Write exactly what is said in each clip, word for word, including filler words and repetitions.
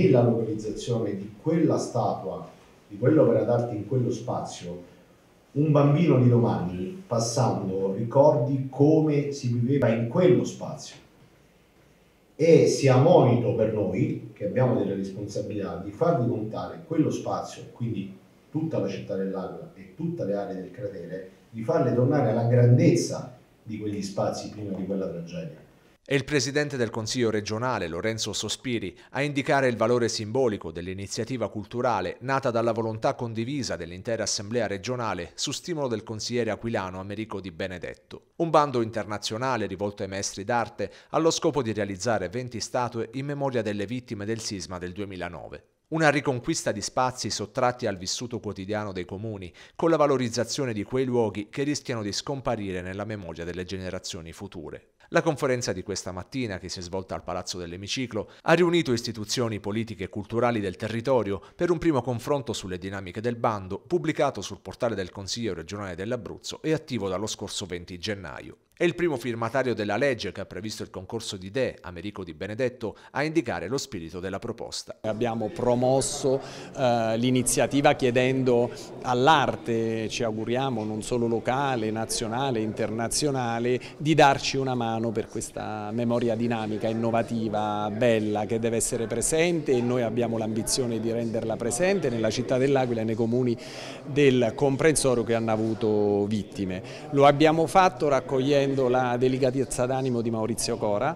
nella localizzazione di quella statua, di quell'opera d'arte in quello spazio, un bambino di domani, passando, ricordi come si viveva in quello spazio e sia monito per noi, che abbiamo delle responsabilità, di far diventare quello spazio, quindi tutta la città dell'Aquila e tutte le aree del cratere, di farle tornare alla grandezza di quegli spazi prima di quella tragedia. È il presidente del Consiglio regionale, Lorenzo Sospiri, a indicare il valore simbolico dell'iniziativa culturale nata dalla volontà condivisa dell'intera Assemblea regionale su stimolo del consigliere aquilano Americo Di Benedetto. Un bando internazionale rivolto ai maestri d'arte allo scopo di realizzare venti statue in memoria delle vittime del sisma del duemilanove. Una riconquista di spazi sottratti al vissuto quotidiano dei comuni, con la valorizzazione di quei luoghi che rischiano di scomparire nella memoria delle generazioni future. La conferenza di questa mattina, che si è svolta al Palazzo dell'Emiciclo, ha riunito istituzioni politiche e culturali del territorio per un primo confronto sulle dinamiche del bando, pubblicato sul portale del Consiglio regionale dell'Abruzzo e attivo dallo scorso venti gennaio. È il primo firmatario della legge che ha previsto il concorso di idee, Americo Di Benedetto, a indicare lo spirito della proposta. Abbiamo promosso eh, l'iniziativa chiedendo all'arte, ci auguriamo non solo locale, nazionale, internazionale, di darci una mano per questa memoria dinamica, innovativa, bella, che deve essere presente, e noi abbiamo l'ambizione di renderla presente nella città dell'Aquila e nei comuni del comprensorio che hanno avuto vittime. Lo abbiamo fatto raccogliendo la delicatezza d'animo di Maurizio Cora,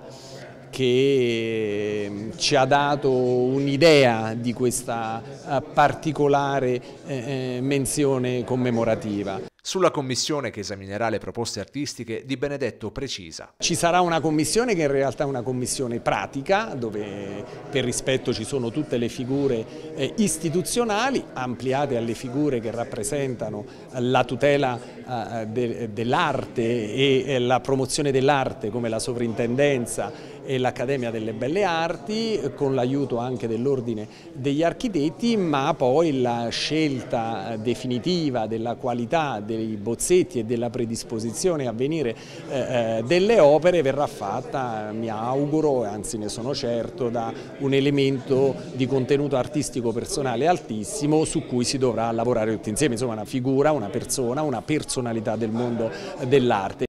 che ci ha dato un'idea di questa particolare menzione commemorativa. Sulla commissione che esaminerà le proposte artistiche, Di Benedetto precisa: ci sarà una commissione che in realtà è una commissione pratica, dove per rispetto ci sono tutte le figure istituzionali, ampliate alle figure che rappresentano la tutela dell'arte e la promozione dell'arte, come la sovrintendenza e l'Accademia delle Belle Arti, con l'aiuto anche dell'Ordine degli Architetti, ma poi la scelta definitiva della qualità dei bozzetti e della predisposizione a venire eh, delle opere verrà fatta, mi auguro, anzi ne sono certo, da un elemento di contenuto artistico personale altissimo su cui si dovrà lavorare tutti insieme, insomma una figura, una persona, una personalità del mondo dell'arte.